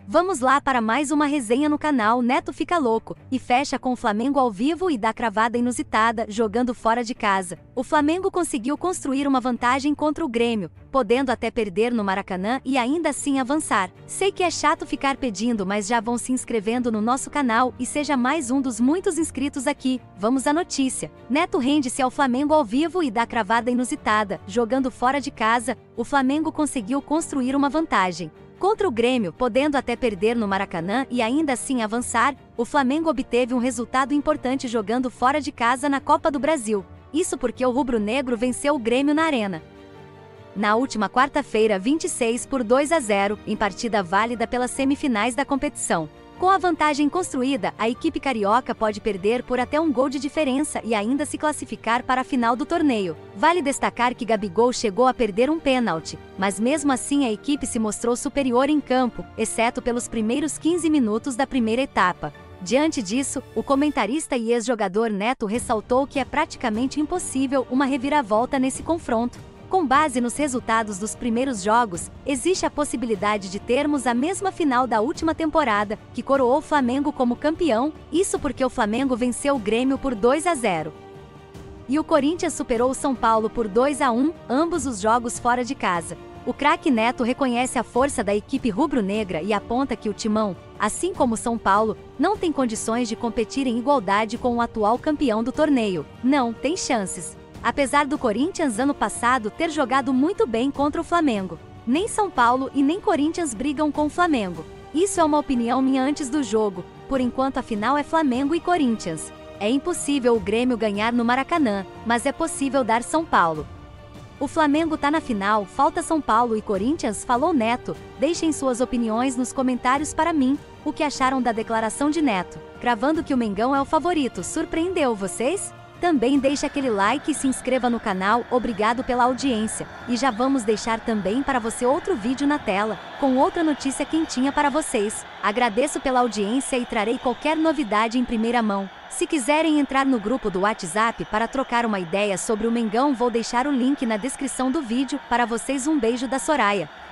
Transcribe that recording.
Vamos lá para mais uma resenha no canal Neto Fica Louco, e fecha com o Flamengo ao vivo e dá cravada inusitada, jogando fora de casa. O Flamengo conseguiu construir uma vantagem contra o Grêmio, podendo até perder no Maracanã e ainda assim avançar. Sei que é chato ficar pedindo, mas já vão se inscrevendo no nosso canal e seja mais um dos muitos inscritos aqui. Vamos à notícia. Neto rende-se ao Flamengo ao vivo e dá cravada inusitada, jogando fora de casa. O Flamengo conseguiu construir uma vantagem contra o Grêmio, podendo até perder no Maracanã e ainda assim avançar. O Flamengo obteve um resultado importante jogando fora de casa na Copa do Brasil. Isso porque o rubro-negro venceu o Grêmio na Arena na última quarta-feira, 26 por 2-0, em partida válida pelas semifinais da competição. Com a vantagem construída, a equipe carioca pode perder por até um gol de diferença e ainda se classificar para a final do torneio. Vale destacar que Gabigol chegou a perder um pênalti, mas mesmo assim a equipe se mostrou superior em campo, exceto pelos primeiros 15 minutos da primeira etapa. Diante disso, o comentarista e ex-jogador Neto ressaltou que é praticamente impossível uma reviravolta nesse confronto. Com base nos resultados dos primeiros jogos, existe a possibilidade de termos a mesma final da última temporada, que coroou o Flamengo como campeão, isso porque o Flamengo venceu o Grêmio por 2-0. E o Corinthians superou o São Paulo por 2-1, ambos os jogos fora de casa. O craque Neto reconhece a força da equipe rubro-negra e aponta que o Timão, assim como o São Paulo, não tem condições de competir em igualdade com o atual campeão do torneio. Não tem chances. Apesar do Corinthians ano passado ter jogado muito bem contra o Flamengo, nem São Paulo e nem Corinthians brigam com o Flamengo. Isso é uma opinião minha antes do jogo, por enquanto a final é Flamengo e Corinthians. É impossível o Grêmio ganhar no Maracanã, mas é possível dar São Paulo. O Flamengo tá na final, falta São Paulo e Corinthians, falou Neto. Deixem suas opiniões nos comentários para mim, o que acharam da declaração de Neto, cravando que o Mengão é o favorito. Surpreendeu vocês? Também deixe aquele like e se inscreva no canal, obrigado pela audiência. E já vamos deixar também para você outro vídeo na tela, com outra notícia quentinha para vocês. Agradeço pela audiência e trarei qualquer novidade em primeira mão. Se quiserem entrar no grupo do WhatsApp para trocar uma ideia sobre o Mengão, vou deixar o link na descrição do vídeo. Para vocês, um beijo da Soraya.